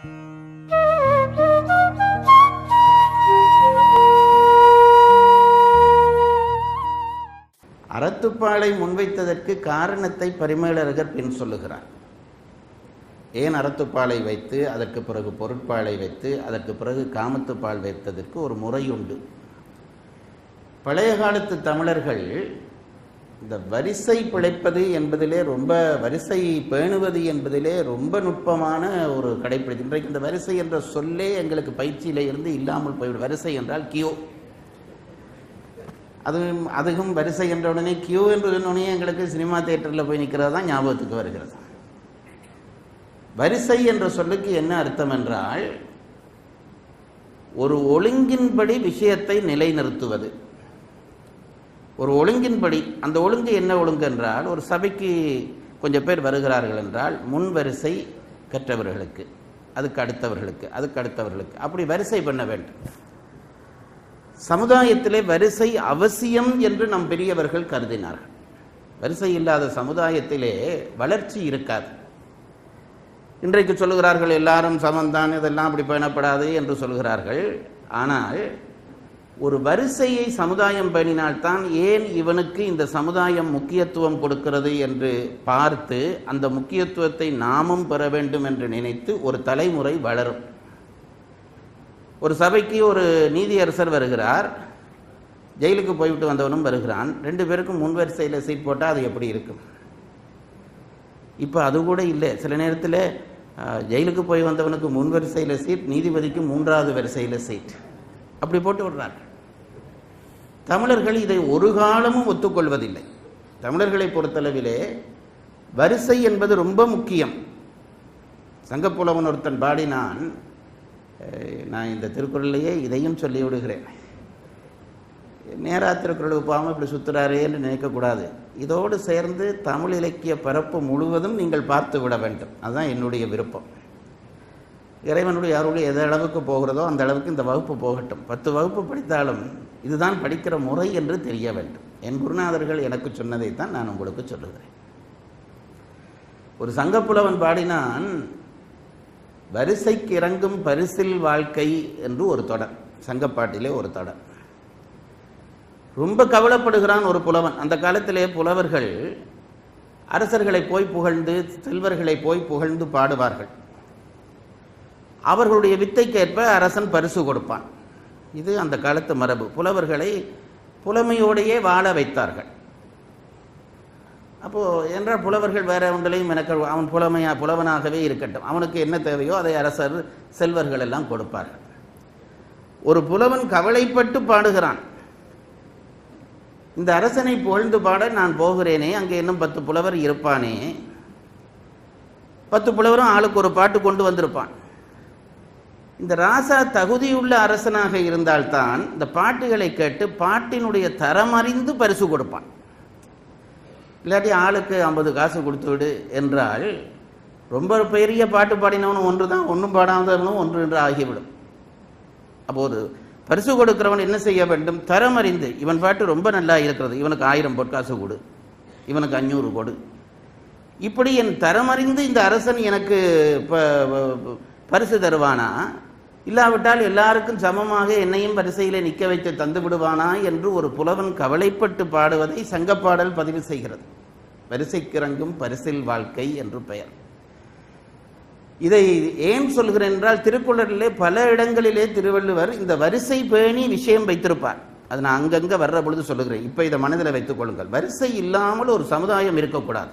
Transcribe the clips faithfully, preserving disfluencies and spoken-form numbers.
அறத்துப்பாலை முன்வைத்ததற்கு காரணத்தை பரிமேலழகர் பின் சொல்லுகிறார். ஏன் அறத்துப்பாலை வைத்து அதற்கு பிறகு பொருட்பாலை வைத்து அதற்கு பிறகு காமத்துப்பால் வைத்ததற்கு ஒரு முறை உண்டு. பழைய காலத்து தமிழர்கள் இந்த வரிசை பிழைப்பது என்பதிலே ரொம்ப வரிசை பேணுவது என்பதிலே ரொம்ப நுட்பமான ஒரு கடைப்பிடித்து. இன்றைக்கு இந்த வரிசை என்ற சொல்லே எங்களுக்கு பயிற்சியில இருந்து இல்லாமல் போய்விடும். வரிசை என்றால் கியூ, அதுவும் அதுவும் வரிசை என்ற உடனே கியூ என்று உடனே எங்களுக்கு சினிமா தியேட்டரில் போய் நிற்கிறது தான் ஞாபகத்துக்கு வருகிறது. வரிசை என்ற சொல்லுக்கு என்ன அர்த்தம் என்றால் ஒரு ஒழுங்கின்படி விஷயத்தை நிலைநிறுத்துவது. ஒரு ஒழுங்கின்படி, அந்த ஒழுங்கு என்ன ஒழுங்கு என்றால், ஒரு சபைக்கு கொஞ்சம் பேர் வருகிறார்கள் என்றால் முன் வரிசை கற்றவர்களுக்கு, அதுக்கு அடுத்தவர்களுக்கு, அதுக்கு அடுத்தவர்களுக்கு, அப்படி வரிசை பண்ண வேண்டும். சமுதாயத்திலே வரிசை அவசியம் என்று நம் பெரியவர்கள் கருதினார்கள். வரிசை இல்லாத சமுதாயத்திலே வளர்ச்சி இருக்காது. இன்றைக்கு சொல்லுகிறார்கள் எல்லாரும் சமந்தான், இதெல்லாம் அப்படி பேணப்படாது என்று சொல்கிறார்கள். ஆனால் ஒரு வரிசையை சமுதாயம் பேணினால்தான் ஏன் இவனுக்கு இந்த சமுதாயம் முக்கியத்துவம் கொடுக்கிறது என்று பார்த்து அந்த முக்கியத்துவத்தை நாமும் பெற வேண்டும் என்று நினைத்து ஒரு தலைமுறை வளரும். ஒரு சபைக்கு ஒரு நீதியரசர் வருகிறார், ஜெயிலுக்கு போய்விட்டு வந்தவனும் வருகிறான். ரெண்டு பேருக்கும் முன்வரிசையில் சீட் போட்டால் அது எப்படி இருக்கும்? இப்போ அது கூட இல்லை. சில நேரத்தில் ஜெயிலுக்கு போய் வந்தவனுக்கு முன்வரிசையில் சீட், நீதிபதிக்கு மூன்றாவது வரிசையில் சீட், அப்படி போட்டு விடுறார்கள். தமிழர்கள் இதை ஒரு காலமும் ஒத்துக்கொள்வதில்லை. தமிழர்களை பொறுத்தளவிலே வரிசை என்பது ரொம்ப முக்கியம். சங்கப்புலவன் ஒருத்தன் பாடினான், நான் இந்த திருக்குறளையே இதையும் சொல்லி விடுகிறேன், நேரா திருக்குறள் போகாமல் இப்படி சுற்றுறாரே என்று நினைக்கக்கூடாது. இதோடு சேர்ந்து தமிழ் இலக்கிய பரப்பு முழுவதும் நீங்கள் பார்த்து விட வேண்டும். அதுதான் என்னுடைய விருப்பம். இறைவனுடைய அருள் எது அளவுக்கு போகிறதோ அந்த அளவுக்கு இந்த வகுப்பு போகட்டும். பத்து வகுப்பு படித்தாலும் இதுதான் படிக்கிற முறை என்று தெரிய வேண்டும். என் குருநாதர்கள் எனக்கு சொன்னதைத்தான் நான் உங்களுக்கு சொல்லுகிறேன். ஒரு சங்கப்புலவன் பாடினான், வரிசைக்கு இறங்கும் பரிசில் வாழ்க்கை என்று ஒரு தொடர், சங்கப்பாட்டிலே ஒரு தொடர். ரொம்ப கவலைப்படுகிறான் ஒரு புலவன். அந்த காலத்திலே புலவர்கள் அரசர்களை போய் புகழ்ந்து, செல்வர்களை போய் புகழ்ந்து பாடுவார்கள். அவர்களுடைய வித்தைக்கேற்ப அரசன் பரிசு கொடுப்பான். இது அந்த காலத்து மரபு. புலவர்களை புலமையோடையே வாழ வைத்தார்கள். அப்போது என்றால் புலவர்கள் வேற ஒன்றிலையும் எனக்கு அவன் புலமையா புலவனாகவே இருக்கட்டும், அவனுக்கு என்ன தேவையோ அதை அரசர் செல்வர்கள் எல்லாம் கொடுப்பார்கள். ஒரு புலவன் கவலைப்பட்டு பாடுகிறான், இந்த அரசனை புகழ்ந்து பாட நான் போகிறேனே, அங்கே இன்னும் பத்து புலவர் இருப்பானே. பத்து புலவரும் ஆளுக்கு ஒரு பாட்டு கொண்டு வந்திருப்பான். இந்த ராசா தகுதியுள்ள அரசனாக இருந்தால்தான் இந்த பாட்டுகளை கேட்டு பாட்டினுடைய தரம் அறிந்து பரிசு கொடுப்பான். இல்லாட்டி ஆளுக்கு ஐம்பது காசு கொடுத்து விடு என்றால் ரொம்ப பெரிய பாட்டு பாடினவனும் ஒன்று தான், ஒன்றும் பாடாதவனும் ஒன்று என்று ஆகிவிடும். அப்போது பரிசு கொடுக்கிறவன் என்ன செய்ய வேண்டும்? தரம் அறிந்து, இவன் பாட்டு ரொம்ப நல்லா இருக்கிறது, இவனுக்கு ஆயிரம் பொற்காசு கொடு, இவனுக்கு அஞ்சூறு கொடு, இப்படி என் தரம் அறிந்து இந்த அரசன் எனக்கு பரிசு தருவானா, இல்லாவிட்டால் எல்லாருக்கும் சமமாக என்னையும் வரிசையிலே நிற்க வைத்து தந்து விடுவானா என்று ஒரு புலவன் கவலைப்பட்டு பாடுவதை சங்கப்பாடல் பதிவு செய்கிறது. வரிசைக்கிறங்கும் பரிசில் வாழ்க்கை என்று பெயர். இதை ஏன் சொல்கிறேன் என்றால், திருக்குறளிலே பல இடங்களிலே திருவள்ளுவர் இந்த வரிசை பேணி விஷயம் வைத்திருப்பார். அது நான் அங்கங்கே வர்ற பொழுது சொல்லுகிறேன். இப்போ இதை மனதில் வைத்துக் கொள்ளுங்கள். வரிசை இல்லாமல் ஒரு சமுதாயம் இருக்கக்கூடாது.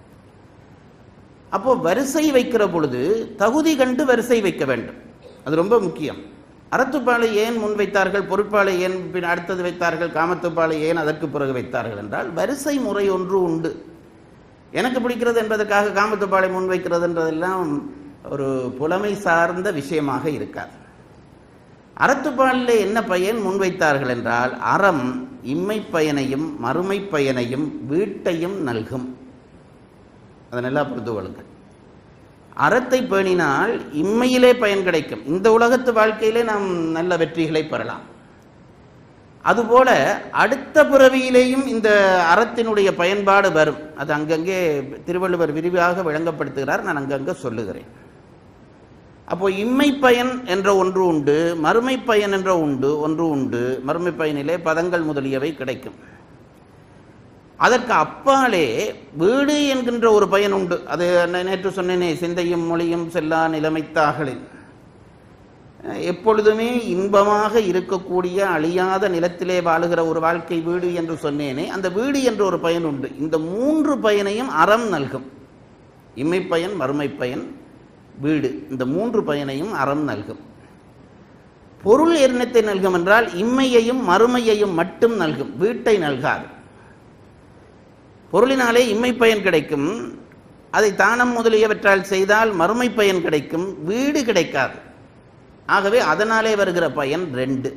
அப்போ வரிசை வைக்கிற பொழுது தகுதி கண்டு வரிசை வைக்க வேண்டும். அது ரொம்ப முக்கியம். அறத்துப்பாலை ஏன் முன் வைத்தார்கள், பொருட்பாலை ஏன் பின் அடுத்தது வைத்தார்கள், காமத்துப்பாலை ஏன் அதற்கு பிறகு வைத்தார்கள் என்றால், வரிசை முறை ஒன்று உண்டு. எனக்கு பிடிக்கிறது என்பதற்காக காமத்துப்பாலை முன் வைக்கிறது என்றதெல்லாம் ஒரு புலமை சார்ந்த விஷயமாக இருக்காது. அறத்துப்பாலில் என்ன பயன் முன்வைத்தார்கள் என்றால், அறம் இம்மை பயனையும் மறுமை பயனையும் வீட்டையும் நல்கும். அதை நல்லா புரிந்து கொள்ளுங்கள். அறத்தை பேணினால் இம்மையிலே பயன் கிடைக்கும், இந்த உலகத்து வாழ்க்கையிலே நாம் நல்ல வெற்றிகளை பெறலாம். அதுபோல அடுத்த பிறவியிலேயும் இந்த அறத்தினுடைய பயன்பாடு வரும். அது அங்கங்கே திருவள்ளுவர் விரிவாக விளங்கப்படுத்துகிறார், நான் அங்கங்கே சொல்லுகிறேன். அப்போ இம்மை பயன் என்ற ஒன்று உண்டு, மறுமை பயன் என்ற உண்டு ஒன்று உண்டு. மறுமை பயனிலே பதங்கள் முதலியவை கிடைக்கும். அதற்கு அப்பாலே வீடு என்கின்ற ஒரு பயன் உண்டு. அது நேற்று சொன்னேனே, சிந்தையும் மொழியும் செல்லா நிலைமைத்தாகளில் எப்பொழுதுமே இன்பமாக இருக்கக்கூடிய அழியாத நிலத்திலே வாழுகிற ஒரு வாழ்க்கை வீடு என்று சொன்னேனே, அந்த வீடு என்ற ஒரு பயன் உண்டு. இந்த மூன்று பயனையும் அறம் நல்கும். இம்மை பயன், மறுமை பயன், வீடு, இந்த மூன்று பயனையும் அறம் நல்கும். பொருள் என்னத்தை நல்கும் என்றால் இம்மையையும் மறுமையையும் மட்டும் நல்கும், வீட்டை நல்காது. பொருளினாலே இம்மை பயன் கிடைக்கும், அதை தானம் முதலியவற்றால் செய்தால் மறுமை பயன் கிடைக்கும், வீடு கிடைக்காது. ஆகவே அதனாலே வருகிற பயன் ரெண்டு.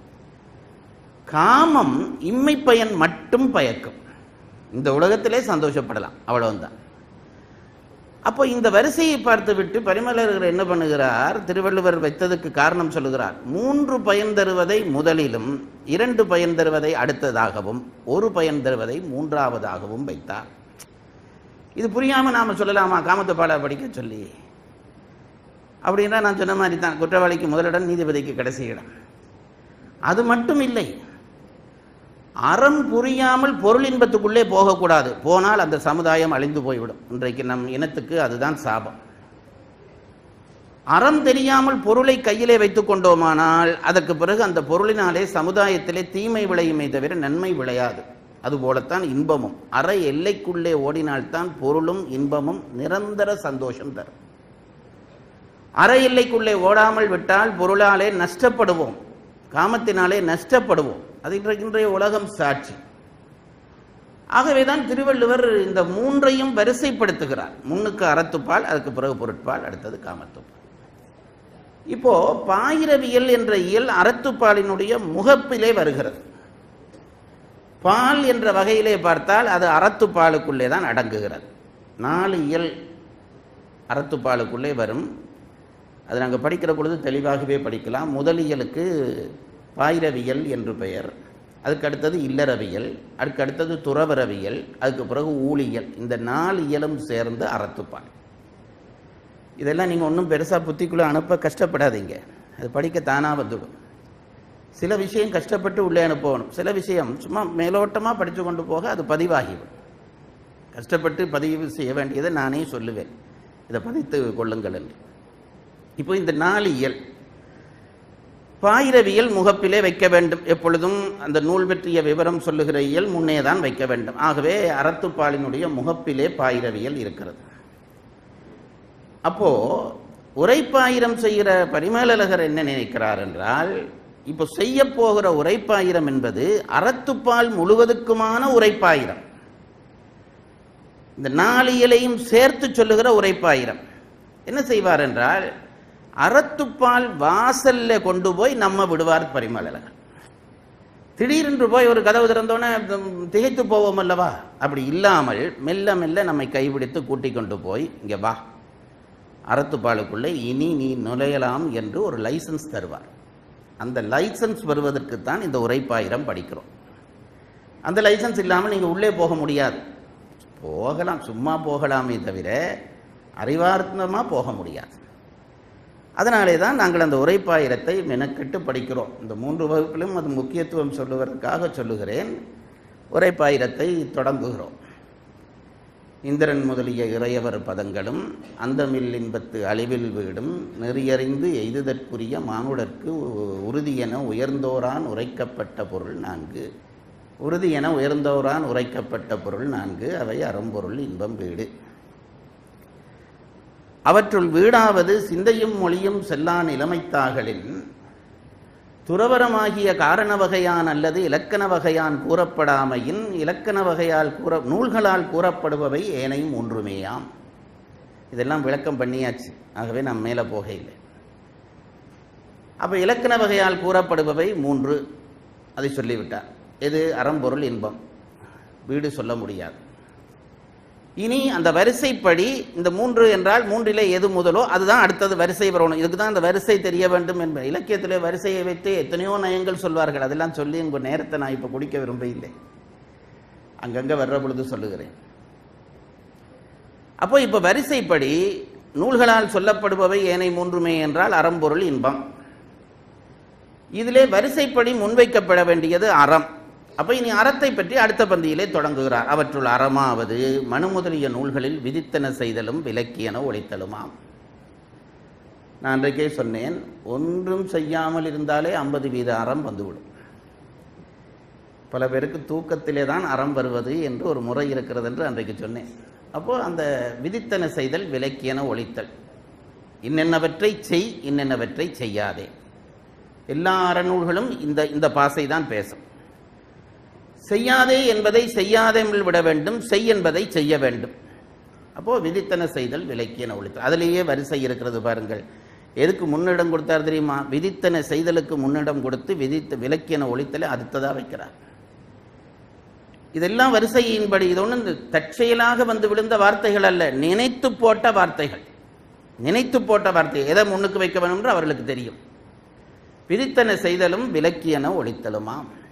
காமம் இம்மை பயன் மட்டும் பயக்கும், இந்த உலகத்திலே சந்தோஷப்படலாம், அவ்வளவுதான். அப்போ இந்த வரிசையை பார்த்துவிட்டு பரிமளர் என்ன பண்ணுகிறார், திருவள்ளுவர் வைத்ததுக்கு காரணம் சொல்லுகிறார். மூன்று பயன் தருவதை முதலிலும், இரண்டு பயன் தருவதை அடுத்ததாகவும், ஒரு பயன் தருவதை மூன்றாவதாகவும் வைத்தார். இது புரியாம நாம சொல்லலாமா காமத்தை பாட படிக்க சொல்லி? அப்படின்னா நான் சொன்ன மாதிரி தான், குற்றவாளிக்கு முதலிடம், நீதிபதிக்கு கடைசி இடம். அது மட்டும் இல்லை, அறம் புரியாமல் பொருள் இன்பத்துக்குள்ளே போகக்கூடாது. போனால் அந்த சமுதாயம் அழிந்து போய்விடும். இன்றைக்கு நம் இனத்துக்கு அதுதான் சாபம். அறம் தெரியாமல் பொருளை கையிலே வைத்துக் கொண்டோமானால் அதற்கு பிறகு அந்த பொருளினாலே சமுதாயத்திலே தீமை விளையுமே தவிர நன்மை விளையாது. அதுபோலத்தான் இன்பமும். அற எல்லைக்குள்ளே ஓடினால்தான் பொருளும் இன்பமும் நிரந்தர சந்தோஷம் தரும். அற எல்லைக்குள்ளே ஓடாமல் விட்டால் பொருளாலே நஷ்டப்படுவோம், காமத்தினாலே நஷ்டப்படுவோம். அது இன்றைய உலகம் சாட்சி. ஆகவேதான் திருவள்ளுவர் இந்த மூன்றையும் வரிசைப்படுத்துகிறார். முன்னுக்கு அறத்துப்பால், அதுக்கு பிறகு பொருட்பால், அடுத்தது காமத்துப்பால். இப்போ பாயிரவியல் என்ற இயல் அறத்துப்பாலினுடைய முகப்பிலே வருகிறது. பால் என்ற வகையிலே பார்த்தால் அது அறத்துப்பாலுக்குள்ளே தான் அடங்குகிறது. நாலு இயல் அறத்துப்பாலுக்குள்ளே வரும். அது நாங்கள் படிக்கிற பொழுது தெளிவாகவே படிக்கலாம். முதலியலுக்கு பாயிரவியல் என்று பெயர், அதுக்கு அடுத்தது இல்லறவியல், அதுக்கு அடுத்தது துறவரவியல், அதுக்கு பிறகு ஊழியல். இந்த நாலு இயலும் சேர்ந்து அறத்துப்பால். இதெல்லாம் நீங்கள் ஒன்றும் பெருசாக புத்திக்குள்ளே அனுப்ப கஷ்டப்படாதீங்க, அது படிக்க தானாக வந்துடும். சில விஷயம் கஷ்டப்பட்டு உள்ளே அனுப்பணும், சில விஷயம் சும்மா மேலோட்டமாக படித்து கொண்டு போக அது பதிவாகிவிடும். கஷ்டப்பட்டு பதிவு செய்ய வேண்டியதை நானே சொல்லுவேன், இதை பதித்து கொள்ளுங்கள் என்று. இப்போ இந்த நாலு இயல் பாயிரவியல் முகப்பிலே வைக்க வேண்டும். எப்பொழுதும் அந்த நூல் பற்றிய விவரம் சொல்லுகிற இயல் முன்னே தான் வைக்க வேண்டும். ஆகவே அறத்துப்பாலினுடைய முகப்பிலே பாயிரவியல் இருக்கிறது. அப்போ உரைப்பாயிரம் செய்கிற பரிமேலழகர் என்ன நினைக்கிறார் என்றால், இப்போ செய்ய போகிற உரைப்பாயிரம் என்பது அறத்துப்பால் முழுவதுக்குமான உரைப்பாயிரம். இந்த நாலு இயலையும் சேர்த்து சொல்லுகிற உரைப்பாயிரம். என்ன செய்வார் என்றால், அறத்துப்பால் வாசல்ல கொண்டு போய் நம்ம விடுவார் பரிமளழகர். திடீரென்று போய் ஒரு கதவு திறந்தோன்னே திகைத்து போவோம் அல்லவா? அப்படி இல்லாமல் மெல்ல மெல்ல நம்மை கைபிடித்து கூட்டிக் கொண்டு போய், இங்கே வா, அறத்துப்பாலுக்குள்ளே இனி நீ நுழையலாம் என்று ஒரு லைசன்ஸ் தருவார். அந்த லைசன்ஸ் வருவதற்குத்தான் இந்த உரைப்பாயிரம் படிக்கிறோம். அந்த லைசன்ஸ் இல்லாமல் நீங்கள் உள்ளே போக முடியாது. போகலாம், சும்மா போகலாமே தவிர அறிவார்த்தமாக போக முடியாது. அதனாலே தான் நாங்கள் அந்த உரைப்பாயிரத்தை மெனக்கெட்டு படிக்கிறோம். இந்த மூன்று வகுப்பிலும் அது முக்கியத்துவம் சொல்லுவதற்காக சொல்லுகிறேன். உரைப்பாயிரத்தை தொடங்குகிறோம். இந்திரன் முதலிய இறையவர் பதங்களும் அந்தமில் இன்பத்து அழிவில் வீடும் நெறியறிந்து எய்துதற்குரிய மானுடற்கு உறுதியென உயர்ந்தோரான் உரைக்கப்பட்ட பொருள் நான்கு. உறுதியென உயர்ந்தோரான் உரைக்கப்பட்ட பொருள் நான்கு, அவை அறம்பொருள் இன்பம் வீடு. அவற்றுள் வீடாவது சிந்தையும் மொழியும் செல்லா நிலைமைத்தாகளின் துறவரமாகிய காரண வகையான் அல்லது இலக்கண வகையான் கூறப்படாமையின் இலக்கண வகையால் கூற நூல்களால் கூறப்படுபவை ஏனையும் ஒன்றுமேயாம். இதெல்லாம் விளக்கம் பண்ணியாச்சு, ஆகவே நாம் மேலே போக இல்லை. அப்போ இலக்கண வகையால் கூறப்படுபவை மூன்று, அதை சொல்லிவிட்டார். எது? அறம்பொருள் இன்பம். வீடு சொல்ல முடியாது. இனி அந்த வரிசைப்படி இந்த மூன்று என்றால் மூன்றிலே எது முதலோ அதுதான் அடுத்தது வரிசை வரணும். இதுக்கு தான் அந்த வரிசை தெரிய வேண்டும் என்ப. இலக்கியத்திலே வரிசையை வைத்து எத்தனையோ நயங்கள் சொல்வார்கள். அதெல்லாம் சொல்லி உங்கள் நேரத்தை நான் இப்போ குடிக்க விரும்ப இல்லை, அங்கங்கே வர்ற பொழுது சொல்லுகிறேன். அப்போ இப்போ வரிசைப்படி நூல்களால் சொல்லப்படுபவை ஏனை மூன்றுமே என்றால் அறம்பொருள் இன்பம். இதிலே வரிசைப்படி முன்வைக்கப்பட வேண்டியது அறம். அப்போ இனி அறத்தை பற்றி அடுத்த பந்தியிலே தொடங்குகிறார். அவற்றுள் அறமாவது மனு முதலிய நூல்களில் விதித்தன செய்தலும் விலக்கியன ஒழித்தலுமாம். நான் அன்றைக்கே சொன்னேன், ஒன்றும் செய்யாமல் இருந்தாலே ஐம்பது வீத அறம் வந்துவிடும். பல பேருக்கு தூக்கத்திலே தான் அறம் வருவது என்று ஒரு முறை இருக்கிறது என்று அன்றைக்கு சொன்னேன். அப்போது அந்த விதித்தன செய்தல் விலக்கியன ஒழித்தல், இன்னென்னவற்றை செய் இன்னென்னவற்றை செய்யாதே. எல்லா அறநூல்களும் இந்த இந்த பாசை தான் பேசும். செய்யாதே என்பதை செய்யாதேமல் விட வேண்டும், செய் என்பதை செய்ய வேண்டும். அப்போது விதித்தன செய்தல் விலக்கியன ஒழித்தல், அதிலேயே வரிசை இருக்கிறது பாருங்கள். எதுக்கு முன்னிடம் கொடுத்தார் தெரியுமா? விதித்தன செய்தலுக்கு முன்னிடம் கொடுத்து விதித்த விலக்கியன ஒழித்தலை அடுத்ததாக வைக்கிறார். இதெல்லாம் வரிசையின்படி. இது ஒன்று தற்செயலாக வந்து விழுந்த வார்த்தைகள் அல்ல, நினைத்து போட்ட வார்த்தைகள். நினைத்து போட்ட வார்த்தை எதை முன்னுக்கு வைக்க வேண்டும் என்று அவர்களுக்கு தெரியும். விதித்தன செய்தலும் விலக்கியன ஒழித்தலுமாம்.